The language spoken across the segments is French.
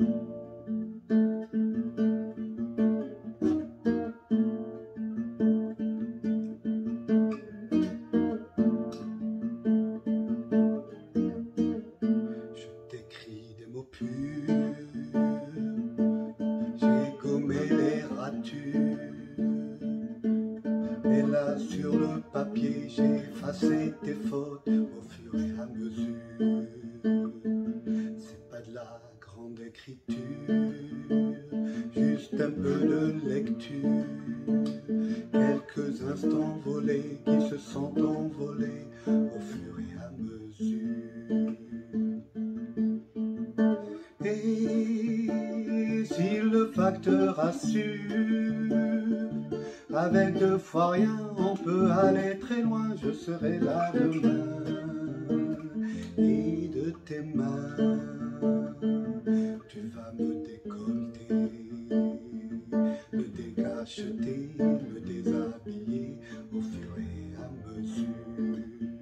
Je t'écris des mots purs, j'ai gommé les ratures, et là sur le papier j'ai effacé tes fautes au fur et à mesure. C'est pas de la grande écriture, juste un peu de lecture, quelques instants volés qui se sont envolés au fur et à mesure. Et si le facteur assure, avec 2 fois rien, on peut aller très loin. Je serai là demain, et de tes mains, tu vas me décolleter, me décacheter, me déshabiller au fur et à mesure.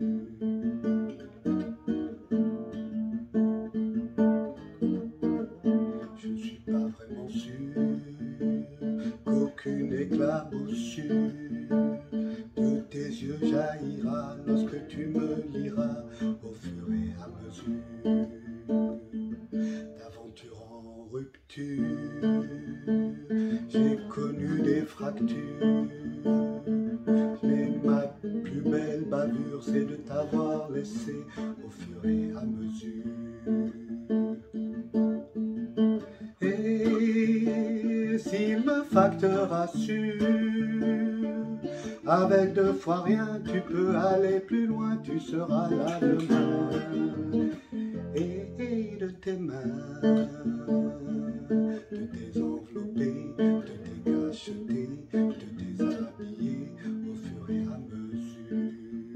Je ne suis pas vraiment sûr qu'aucune éclaboussure de tes yeux jaillira lorsque tu me liras au fur et à mesure. D'aventure en rupture, j'ai connu des fractures, mais ma plus belle bavure c'est de t'avoir laissé au fur et à mesure. Et si le facteur assure, avec 2 fois rien, tu peux aller plus loin, tu seras là demain, et de tes mains, de désenvelopper, de décacheter, de déshabiller au fur et à mesure.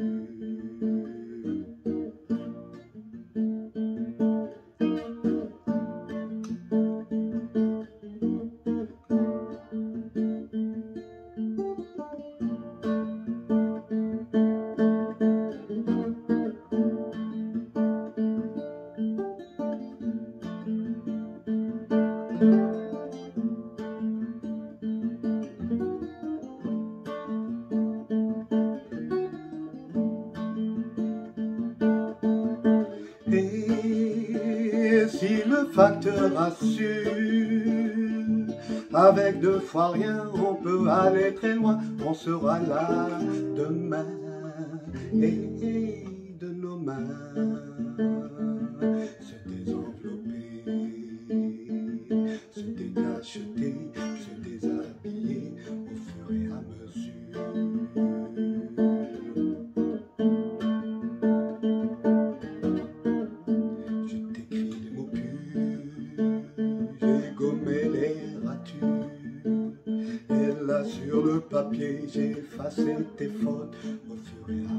Et si le facteur assure, avec 2 fois rien, on peut aller très loin, on sera là demain, et de nos mains se désenvelopper, se décacheter, se déshabiller au fur et à mesure. Je t'écris des mots purs, j'ai gommé les ratures, et là sur le papier j'ai effacé tes fautes au fur et à